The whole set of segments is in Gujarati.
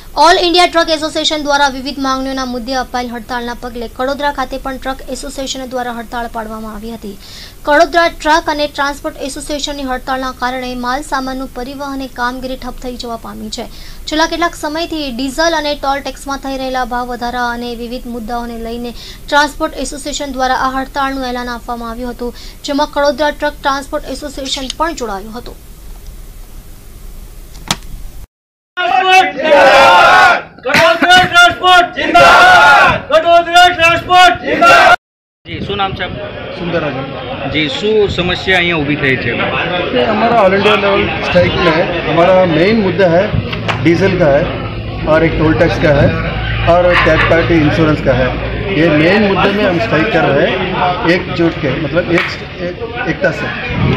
ઓલ ઇન્ડિયા ટ્રક એસોસિએશન દ્વારા વિવિધ માંગણીઓના મુદ્દે અપાયેલ હડતાળના પગલે કડોદરા ખાતે પણ ટ્રક એસોસિએશન દ્વારા હડતાળ પાડવામાં આવી હતી। કડોદરા ટ્રક અને ટ્રાન્સપોર્ટ એસોસિએશનની હડતાળના કારણે માલ સામાનનું પરિવહન કામગીરી ઠપ થઈ જવા પામી છે। છેલ્લા કેટલાક સમયથી ડીઝલ અને ટોલ ટેક્સમાં થઈ રહેલા ભાવ વધારા અને વિવિધ મુદ્દાઓને લઈને ટ્રાન્સપોર્ટ એસોસિએશન દ્વારા આ હડતાળનું એલાન આપવામાં આવ્યું હતું, જેમાં કડોદરા ટ્રક ટ્રાન્સપોર્ટ એસોસિએશન પણ જોડાયું હતું। जी शू नाम है सुंदरराजन जी शू समस्या अँ ऊभी थी है? हमारा ऑल इंडिया लेवल स्ट्राइक में हमारा मेन मुद्दा है डीजल का है और एक टोल टैक्स का है और थर्ड पार्टी इंश्योरेंस का है। ये मेन मुद्दे में हम स्ट्राइक कर रहे हैं एकजुट के, मतलब एकता से।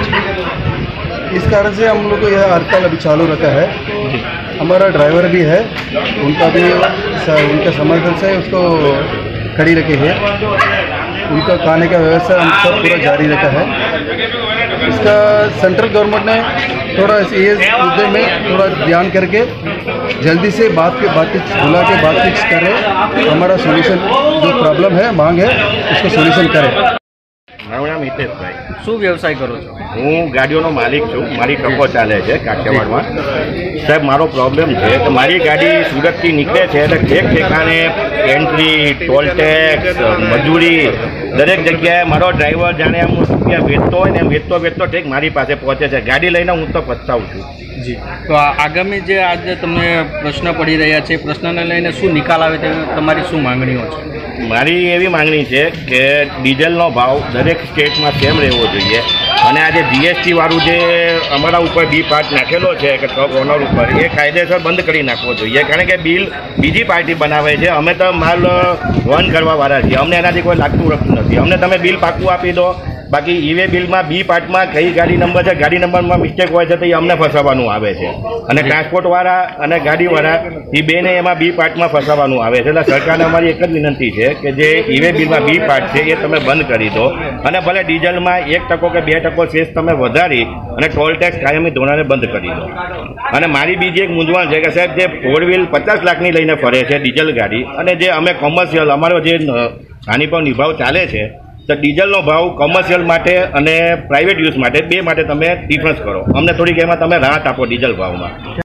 इस कारण से हम लोग को यह हड़ताल अभी चालू रखा है। हमारा ड्राइवर भी है, उनका भी उनके समर्थन से उसको खड़ी रखी है। उनका खाने का व्यवस्था हम सब पूरा जारी रखा है। इसका सेंट्रल गवर्नमेंट ने थोड़ा ये मुद्दे में थोड़ा ध्यान करके जल्दी से बातचीत बुला के बातचीत करें, हमारा सोल्यूशन जो प्रॉब्लम है मांग है उसको सोल्यूशन करें। મારું નામ હિતેશ ભાઈ। शू व्यवसाय करो छो? હું ગાડીઓનો માલિક છું, મારી ટ્રકો ચાલે છે કાઠિયાવાડમાં। સાહેબ મારો પ્રોબ્લેમ છે કે મારી ગાડી સુરતથી નીકળે છે એટલે ઠેક ઠેકાણે એન્ટ્રી, ટોલ ટેક્સ, મજૂરી દરેક જગ્યાએ મારો ડ્રાઈવર જાણે આમ રૂપિયા વેચતો હોય ને એમ વેચતો ઠેક મારી પાસે પહોંચે છે। ગાડી લઈને હું તો પછતાવું છું। जी तो आगामी जे आज तमने प्रश्न पड़ी रह्या छे, प्रश्नने लईने शुं निकाल आवे ते तमारी शुं मांगणीओ छे? મારી એવી માગણી છે કે ડીઝલનો ભાવ દરેક સ્ટેટમાં સેમ રહેવો જોઈએ અને આ જે જીએસટી વાળું જે અમારા ઉપર બી પાર્ટ નાખેલો છે કે ટ્રક ઓનર ઉપર, એ કાયદેસર બંધ કરી નાખવો જોઈએ। કારણ કે બિલ બીજી પાર્ટી બનાવે છે, અમે તો માલ વહન કરવાવાળા છીએ, અમને એનાથી કોઈ લાગતું રખતું નથી। અમને તમે બિલ પાકું આપી દો, બાકી ઈવે બિલમાં બી પાર્ટમાં કઈ ગાડી નંબર છે, ગાડી નંબરમાં મિસ્ટેક હોય છે તો એ અમને ફસાવવાનું આવે છે અને ટ્રાન્સપોર્ટવાળા અને ગાડીવાળા એ બેને એમાં બી પાર્ટમાં ફસાવવાનું આવે છે। એટલે સરકારને અમારી એક જ વિનંતી છે કે જે ઈવે બિલમાં બી પાર્ટ છે એ તમે બંધ કરી દો અને ભલે ડીઝલમાં 1% કે 2% સેસ તમે વધારી અને ટોલ ટેક્સ કાયમી ધોરણે બંધ કરી દો। અને મારી બીજી એક મૂંઝવણ છે કે સાહેબ જે 4 વ્હીલ 50 લાખની લઈને ફરે છે ડીઝલ ગાડી, અને જે અમે કોમર્શિયલ અમારો જે હાનિ પર નિભાવ ચાલે છે, તો ડીઝલનો ભાવ કોમર્શિયલ માટે અને પ્રાઇવેટ યુઝ માટે બે માટે તમે ડિફરન્સ કરો, અમને થોડીક એમાં તમે રાહત આપો ડીઝલ ભાવમાં।